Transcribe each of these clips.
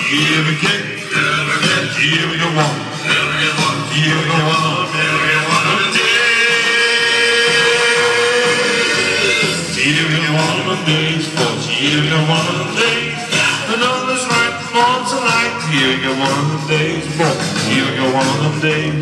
ever get one? Do you ever get one? Do you ever get one? Do you ever get one of them days? For do you ever get one of them days? Another's right for tonight. Do you ever get one of them days? For do you ever get one of them days?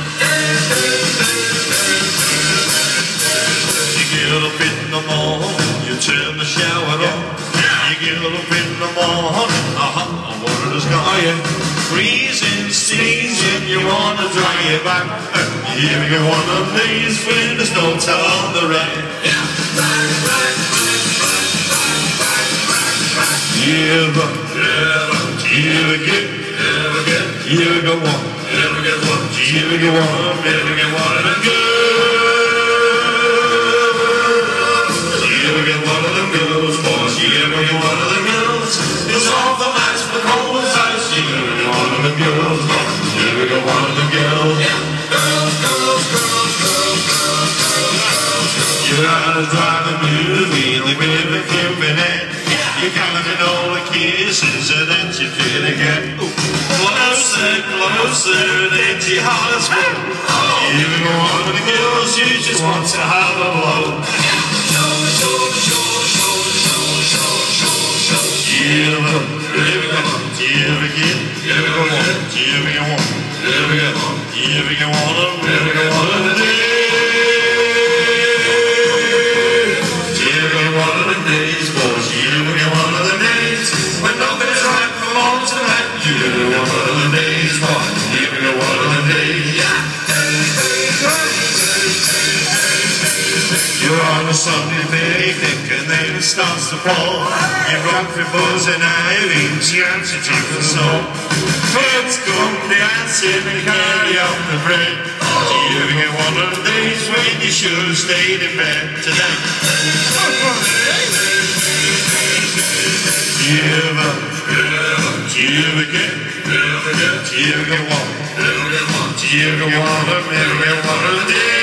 You get up in the morning, you turn the shower on. You get up in the morning, the water's gone. Oh yeah, freezing, sneezing, you wanna dry your back. You ever get one of them days when there's no towel on the rack? You ever get one? Do you ever get one of them girls? Do you ever get one of them girls, boys? Do you ever get one of them girls? It's all the match for cold as ice. Do you ever get one of them girls, boys? Do you ever get one of them girls? You're out of driving movie, and with a Cupid head. You're counting all the kisses that you feel again. Closer, closer, and empty heart is full. You ever get one of the girls you just want to have a blow? Do you ever get one? Do you ever get one of them days? Do you ever get one of them days, boys? Do you ever get one of them days when nothing's right for long tonight? Do you ever get one of them days, boys? Do you ever get one of them days? You're on a Sunday picnic and then it starts to fall. You rock your bows and Eileen, she answers you for snow. Birds come dancing and carry out the bread. Do you ever get one of the days when you should have stayed in bed today? Do you ever get one? Do you ever get one of them? Ever get one of the days?